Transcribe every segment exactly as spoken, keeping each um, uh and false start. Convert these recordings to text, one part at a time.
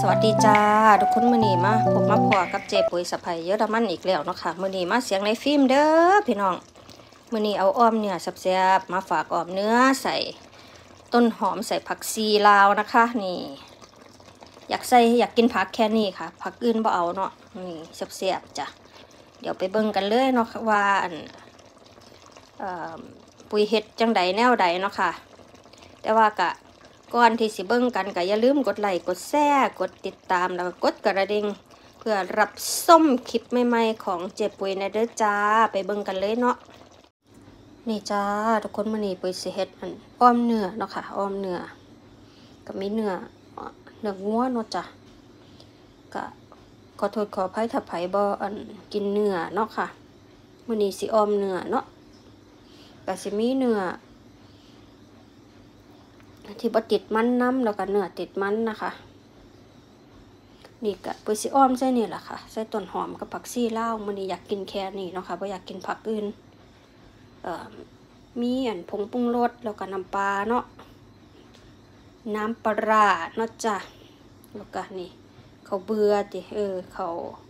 สวัสดีจ้าทุกคนมื้อนี้มาพบมาพอกับเจปุ๋ยสะใภ้เยอรมันอีกแล้วเนาะค่ะมื้อนี้มาเสียงในฟิล์มเด้อพี่น้องมื้อนี้เอาอ้อมเนื้อแซ่บๆมาฝากอ้อมเนื้อใส่ต้นหอมใส่ผักชีลาวนะคะนี่อยากใส่อยากกินผักแค่นี้ค่ะผักอื่นบ่เอาเนาะนี่แซ่บๆจ้ะเดี๋ยวไปเบิ่งกันเลยเนาะว่าอันเอ่อปุ๋ยเฮ็ดจังใดแนวใดเนาะค่ะแต่ว่ากะก่อนที่สิเบิ่งกันก็อย่าลืมกดไลค์กดแชร์กดติดตามแล้วก็กดกระดิ่งเพื่อรับส้มคลิปใหม่ๆของเจ๊ปุ๋ยนะเด้อจ้าไปเบิ่งกันเลยเนาะนี่จ้าทุกคนมื้อนี้ปุ๋ยสิเฮ็ดอันอ้อมเนื้อเนาะค่ะอ้อมเนื้อก็มีเนื้อเนื้องัวเนาะจ้ะก็ขอโทษขออภัยถ้าไผบ่อันกินเนื้อเนาะค่ะมื้อนี้สิอ้อมเนื้อเนาะก็สิมีเนื้อที่บ่ติดมันน้ำแล้วก็เนื้อติดมันนะคะนี่ก็ปุ๋ยสิอ้อมใส่นี่แหละค่ะใส่ต้นหอมกับผักชีลาวมื้อนี้อยากกินแค่นี้เนาะค่ะบ่อยากกินผักอื่นเอ่อมีอันผงปรุงรสแล้วก็น้ำปลาเนาะน้ำปลาร้าเนาะจ้ะแล้วก็นี่เขาเบื่อติเออเขา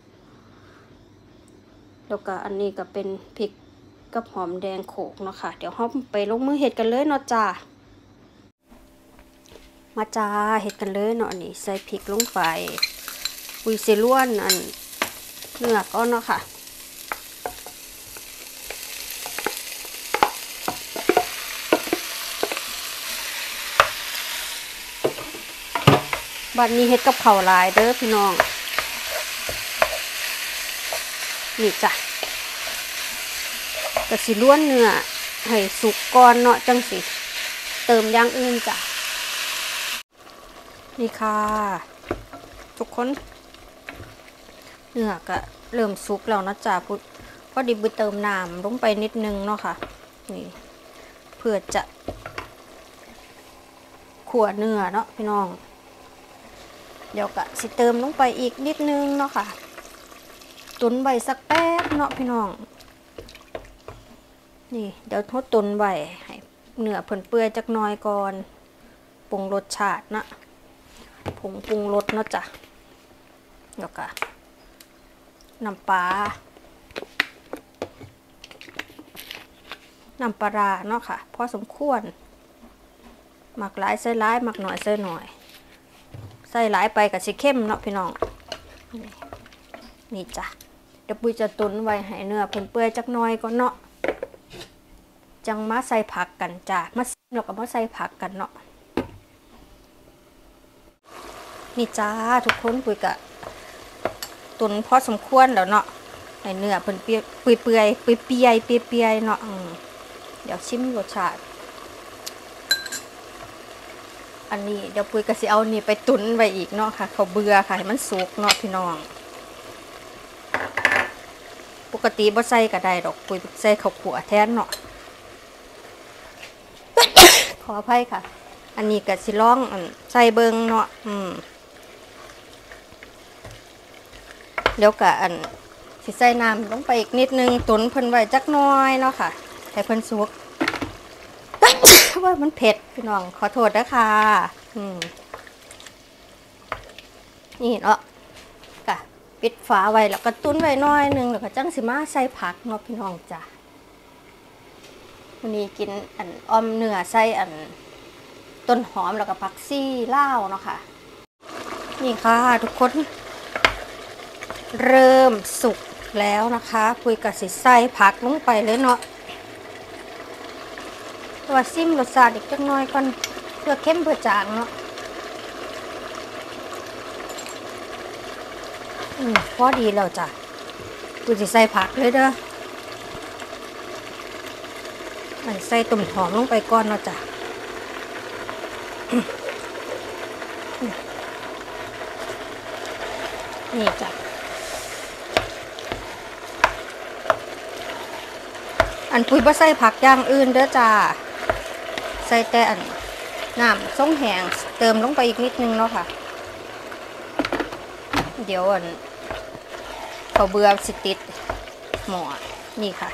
แล้วก็อันนี้ก็เป็นพริกกับหอมแดงโขลกเนาะค่ะเดี๋ยวเฮาไปลงมือเฮ็ดกันเลยเนาะจ้ามาจ้าเฮ็ดกันเลยเนาะนี่ใส่พริกลงไปปุยสิล้วนอันเนื้อก็เนาะค่ะบัดนี้เฮ็ดกับข้าวหลายเด้อพี่น้องนี่จ้ะก็สิล้วนเนื้อให้สุกก่อนเนาะจังสิเติมอย่างอื่นจ้ะนี่ค่ะทุกคนเนื้อก็เริ่มสุกแล้วนะจ๊ะพุทพอดีไปเติมน้ำลงไปนิดนึงเนาะค่ะนี่เพื่อจะขั่วเนื้อเนาะพี่น้องเดี๋ยวก็สิเติมลงไปอีกนิดนึงเนาะค่ะตุนไว้สักแป๊บเนาะพี่น้องนี่เดี๋ยวทดตุนไว้ให้เนื้อเปื่อยเปื่อยจักหน่อยก่อนปรุงรสชาตินะผงปรุงรสเนาะจ้ะแล้วก็น้ำปลาน้ำปลาเนาะค่ะพอสมควรหมักหลายใส่หลายหมักหน่อยใส่หน่อยใส่หลายไปกับสิเข้มเนาะพี่น้องนี่จ้ะเดี๋ยวปุ้ยจะตุนไว้ให้เนื้อเปื่อยๆจักหน่อยก่อนเนาะจังมาใส่ผักกันจ้ะมาแล้วก็มาใส่ผักกันเนาะนี่จ้าทุกคนปุ้ยกะตุนพอสมควรแล้วเนาะให้เนื้อเปื่อยเปื่อยเปื่อยเปื่อยเปื่อยเปื่อยเปื่อยเนาะเดี๋ยวชิมรสชาติอันนี้เดี๋ยวปุ้ยก็สิเอานี่ไปตุนไว้อีกเนาะค่ะเขาเบื่อค่ะให้มันสุกเนาะพี่น้องปกติบ่ใส่ก็ได้ดอกปุ้ยใส่ข้าวขั่วแทนเนาะ ขออภัยค่ะอันนี้ก็สิลองใส่เบิ่งเนาะอืมเดี๋ยวก็อันสิใส่น้ำลงไปอีกนิดนึงตุนเพิ่นไว้จักหน่อยเนาะค่ะให้เพิ่นสุก ว่ามันเผ็ดพี่น้องขอโทษนะคะอืมนี่เนาะก็ปิดฝาไว้แล้วก็ตุนไว้หน่อยนึงแล้วก็จังสิมาใส่ผักเนาะพี่น้องจ้ะวันนี้กินอันอ้อมเนื้อใส่อันต้นหอมแล้วก็ผักชีลาวเนาะค่ะนี่ค่ะทุกคนเริ่มสุกแล้วนะคะปุ้ยก็สิใส่ผักลงไปเลยเนาะตัวซิมรสชาติอีกจักหน่อยก่อนเพื่อเข้มเพื่อจางเนาะอืมพอดีแล้วจ้ะปุ้ยสิใส่ผักเลยเด้อใส่ต้นหอมลงไปก่อนเนาะจ้ะนี่จ้ะอันปุ้ยบ่ใส่ผักอย่างอื่นเด้อจ้าใส่แต่อันน้ำส้มแห้งเติมลงไปอีกนิดนึงเนาะค่ะเดี๋ยวอันเขาเบื่อสิติดหม้อนี่ค่ะ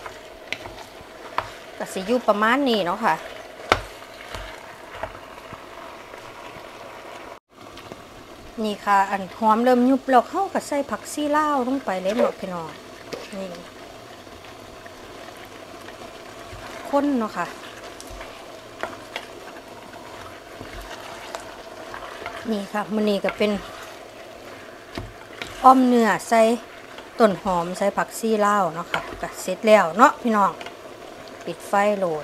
ก็สิอยู่ประมาณนี้เนาะค่ะ กนี่ค่ะอันหอมเริ่มยุบแล้วเข้ากับใส่ผักซี่ลาวลงไปเลยเนาะพี่น้องนี่ข้นเนาะค่ะนี่ค่ะมื้อนี้ก็เป็นอ้อมเนื้อใส่ต้นหอมใส่ผักซี่ลาวเนาะค่ะก็เสร็จแล้วเนาะพี่น้องปิดไฟโหลด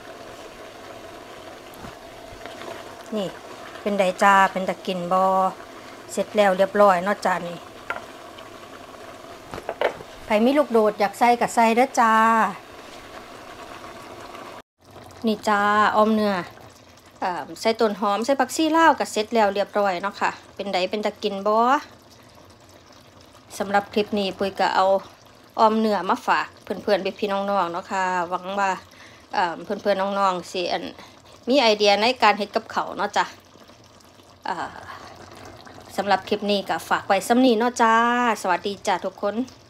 นี่เป็นไดจาเป็นตะกินบอเสร็จแล้วเรียบร้อยเนาะจ้านี่ใครมีลูกโดดอยากใส่กับใส่เด้อจ้านี่จ้าออมเนื้อใส่ต้นหอมใส่ผักซี่ลาวกับเสร็จแล้วเรียบร้อยเนาะค่ะเป็นไดเป็นตะกินบอสำหรับคลิปนี้ปุ้ยก็เอาออมเนื้อมาฝากเพื่อนๆพี่น้องๆเนาะค่ะหวังว่าเพื่อนๆน้องๆสิอันมีไอเดียในการเฮ็ดกับเขาเนาะจ้ะสำหรับคลิปนี้ก็ฝากไว้ซ้ำนี้เนาะจ้าสวัสดีจ้าทุกคน